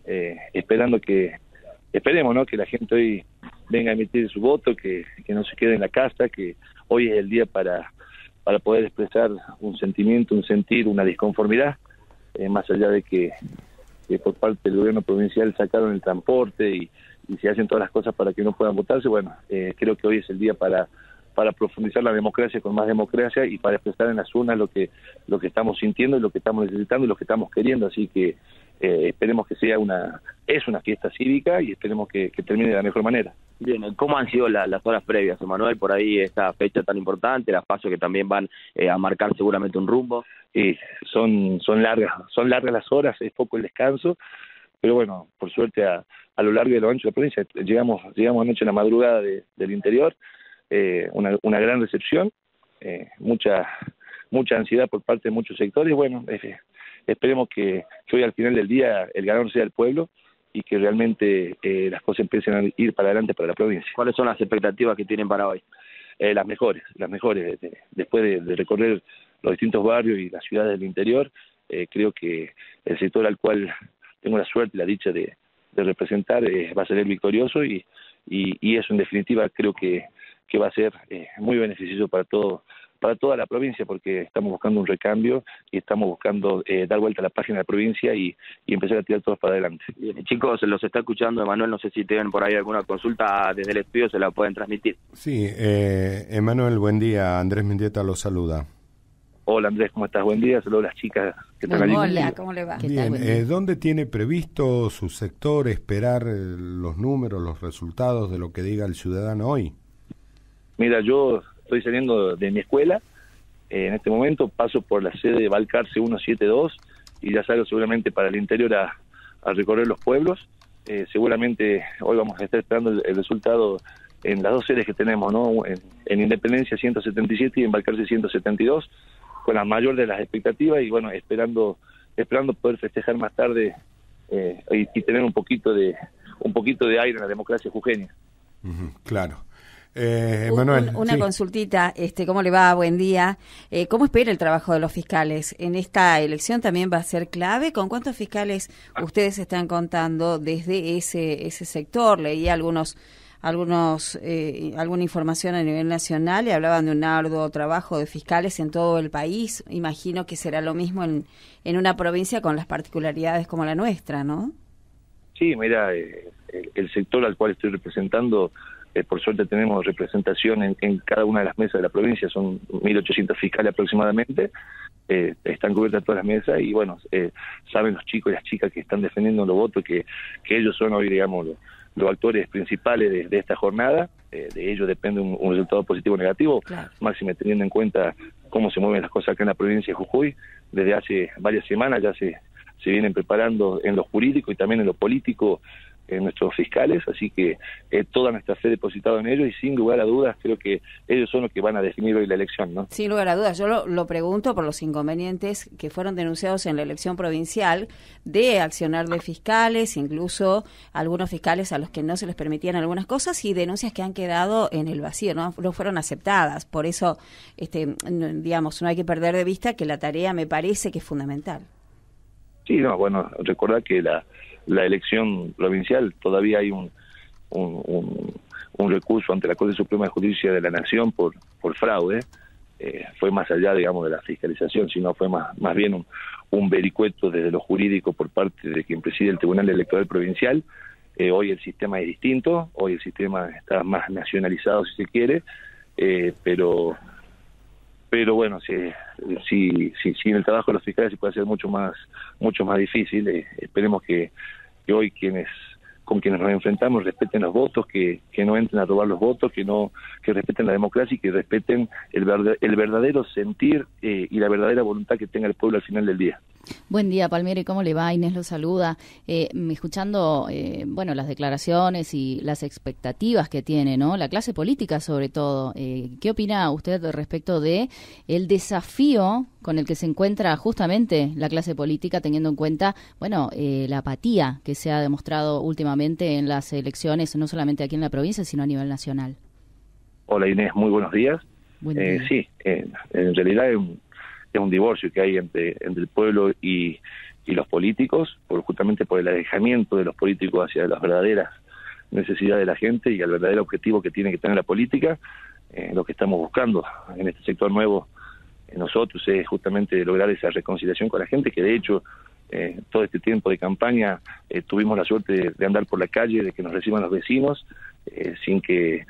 esperemos, ¿no?, que la gente hoy venga a emitir su voto, que no se quede en la casa, que hoy es el día para poder expresar un sentimiento, un sentir, una disconformidad, más allá de que por parte del gobierno provincial sacaron el transporte y se hacen todas las cosas para que no puedan votarse. Bueno, creo que hoy es el día para profundizar la democracia con más democracia y para expresar en las urnas lo que estamos sintiendo y lo que estamos necesitando y lo que estamos queriendo. Así que esperemos que sea una fiesta cívica y esperemos que termine de la mejor manera. Bien, ¿cómo han sido las horas previas, Emanuel, por ahí esta fecha tan importante, las PASO que también van a marcar seguramente un rumbo? Sí, son largas las horas, es poco el descanso, pero bueno, por suerte a lo largo y a lo ancho de la provincia llegamos anoche en la madrugada del interior, una gran recepción, mucha ansiedad por parte de muchos sectores. Bueno, esperemos que hoy al final del día el ganador sea el pueblo y que realmente las cosas empiecen a ir para adelante para la provincia. ¿Cuáles son las expectativas que tienen para hoy? Las mejores. Después de recorrer los distintos barrios y las ciudades del interior, creo que el sector al cual tengo la suerte y la dicha de representar va a salir victorioso y eso en definitiva creo que va a ser muy beneficioso para toda la provincia, porque estamos buscando un recambio y estamos buscando dar vuelta a la página de la provincia y empezar a tirar todos para adelante. Bien, chicos, los está escuchando Emanuel, no sé si tienen por ahí alguna consulta desde el estudio, se la pueden transmitir. Sí, Emanuel, buen día, Andrés Mendieta lo saluda. Hola Andrés, ¿cómo estás? Buen día, saludos a las chicas que están allí. Hola, ¿cómo le va? Bien, ¿dónde tiene previsto su sector esperar los números, los resultados de lo que diga el ciudadano hoy? Mira, yo estoy saliendo de mi escuela, en este momento paso por la sede de Balcarce 172 y ya salgo seguramente para el interior a recorrer los pueblos. Seguramente hoy vamos a estar esperando el resultado en las dos sedes que tenemos, ¿no?, en Independencia 177 y en Balcarce 172, con la mayor de las expectativas y bueno, esperando poder festejar más tarde y tener un poquito de aire en la democracia jujeña. Claro. Manuel, una sí. Consultita, ¿cómo le va? Buen día. ¿Cómo espera el trabajo de los fiscales? ¿En esta elección también va a ser clave? ¿Con cuántos fiscales ustedes están contando desde ese sector? Leí alguna información a nivel nacional y hablaban de un arduo trabajo de fiscales en todo el país. Imagino que será lo mismo en una provincia con las particularidades como la nuestra, ¿no? Sí, mira, el sector al cual estoy representando, por suerte tenemos representación en cada una de las mesas de la provincia, son 1.800 fiscales aproximadamente, están cubiertas todas las mesas y bueno, saben los chicos y las chicas que están defendiendo los votos que ellos son hoy, digamos, los actores principales de esta jornada. De ellos depende un resultado positivo o negativo, claro, máxime teniendo en cuenta cómo se mueven las cosas acá en la provincia de Jujuy. Desde hace varias semanas ya se vienen preparando en lo jurídico y también en lo político nuestros fiscales, así que toda nuestra fe depositada en ellos y sin lugar a dudas creo que ellos son los que van a definir hoy la elección, ¿no? Sin lugar a dudas, yo lo pregunto por los inconvenientes que fueron denunciados en la elección provincial de accionar de fiscales, incluso algunos fiscales a los que no se les permitían algunas cosas y denuncias que han quedado en el vacío, no fueron aceptadas. Por eso, digamos, no hay que perder de vista que la tarea me parece que es fundamental. Sí, no, bueno, recordar que la elección provincial todavía hay un recurso ante la Corte Suprema de Justicia de la Nación por fraude. Fue más allá, digamos, de la fiscalización, sino fue más bien un vericueto desde lo jurídico por parte de quien preside el Tribunal Electoral Provincial. Hoy el sistema es distinto, hoy el sistema está más nacionalizado si se quiere, pero bueno, si en el trabajo de los fiscales se puede hacer mucho más difícil. Esperemos que hoy con quienes nos enfrentamos respeten los votos, que no entren a robar los votos, que respeten la democracia y que respeten el verdadero sentir y la verdadera voluntad que tenga el pueblo al final del día. Buen día, Palmieri, ¿cómo le va? Inés lo saluda. Escuchando las declaraciones y las expectativas que tiene, ¿no?, la clase política sobre todo, ¿qué opina usted respecto de el desafío con el que se encuentra justamente la clase política, teniendo en cuenta, la apatía que se ha demostrado últimamente en las elecciones, no solamente aquí en la provincia, sino a nivel nacional? Hola Inés, muy buenos días. Buen día. Sí, en realidad es un divorcio que hay entre el pueblo y y los políticos, justamente por el alejamiento de los políticos hacia las verdaderas necesidades de la gente y al verdadero objetivo que tiene que tener la política. Lo que estamos buscando en este sector nuevo nosotros es justamente lograr esa reconciliación con la gente, que de hecho todo este tiempo de campaña tuvimos la suerte de andar por la calle, de que nos reciban los vecinos, sin que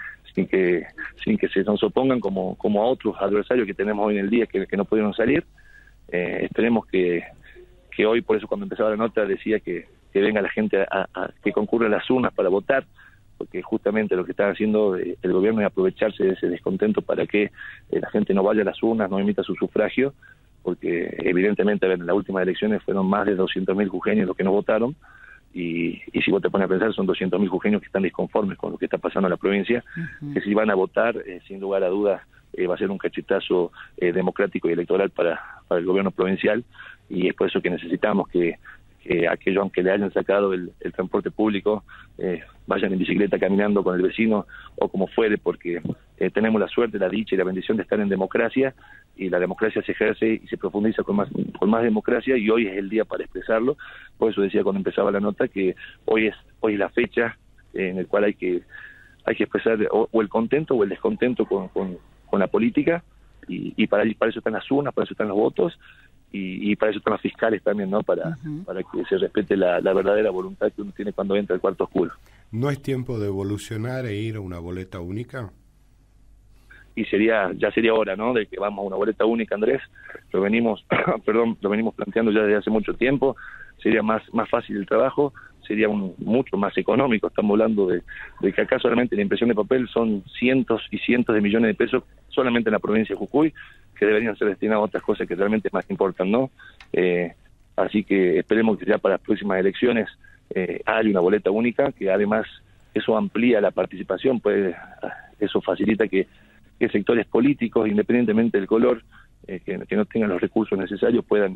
se nos opongan como a otros adversarios que tenemos hoy en el día que no pudieron salir. Esperemos que hoy, por eso cuando empezaba la nota decía que venga la gente que concurra a las urnas para votar, porque justamente lo que está haciendo el gobierno es aprovecharse de ese descontento para que la gente no vaya a las urnas, no emita su sufragio, porque evidentemente en las últimas elecciones fueron más de 200.000 jujeños los que no votaron, y si vos te pones a pensar, son 200.000 jujeños que están disconformes con lo que está pasando en la provincia, que si van a votar, sin lugar a dudas, va a ser un cachetazo democrático y electoral para el gobierno provincial, y es por eso que necesitamos que aquellos, aunque le hayan sacado el transporte público, vayan en bicicleta, caminando con el vecino o como fuere, porque tenemos la suerte, la dicha y la bendición de estar en democracia, y la democracia se ejerce y se profundiza con más democracia, y hoy es el día para expresarlo. Por eso decía cuando empezaba la nota que hoy es la fecha en el cual hay que expresar o el contento o el descontento con la política, y para eso están las urnas, para eso están los votos, y para eso están los fiscales también, ¿no? Para que se respete la verdadera voluntad que uno tiene cuando entra al cuarto oscuro. ¿No es tiempo de evolucionar e ir a una boleta única? Y ya sería hora, ¿no?, de que vamos a una boleta única, Andrés. Lo venimos planteando ya desde hace mucho tiempo. Sería más fácil el trabajo, sería mucho más económico. Estamos hablando de que acá solamente la impresión de papel son cientos y cientos de millones de pesos solamente en la provincia de Jujuy, que deberían ser destinados a otras cosas que realmente más importan, ¿no? Así que esperemos que ya para las próximas elecciones haya una boleta única, que además eso amplía la participación, pues eso facilita que sectores políticos, independientemente del color, que no tengan los recursos necesarios, puedan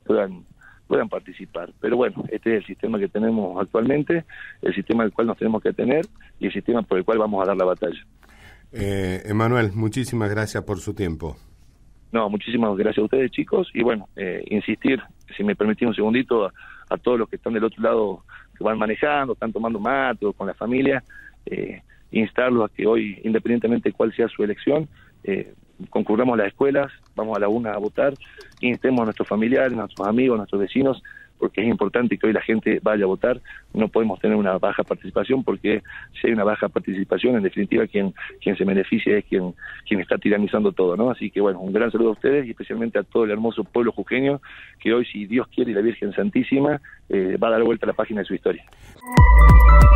participar. Pero bueno, este es el sistema que tenemos actualmente, el sistema al cual nos tenemos que atener y el sistema por el cual vamos a dar la batalla. Emanuel, muchísimas gracias por su tiempo. No, muchísimas gracias a ustedes, chicos, y bueno, insistir, si me permitís un segundito, a todos los que están del otro lado, que van manejando, están tomando mate o con la familia, instarlos a que hoy, independientemente de cuál sea su elección, concurramos a las escuelas, vamos a la urna a votar, instemos a nuestros familiares, a nuestros amigos, a nuestros vecinos, porque es importante que hoy la gente vaya a votar. No podemos tener una baja participación, porque si hay una baja participación, en definitiva quien se beneficia es quien está tiranizando todo, ¿no? Así que bueno, un gran saludo a ustedes y especialmente a todo el hermoso pueblo jujeño, que hoy, si Dios quiere y la Virgen Santísima, va a dar vuelta a la página de su historia.